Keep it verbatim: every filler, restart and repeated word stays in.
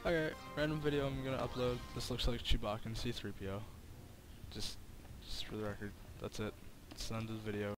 Okay, random video I'm gonna upload. This looks like Chewbacca and C three P O. Just, just for the record, that's it. It's the end of the video.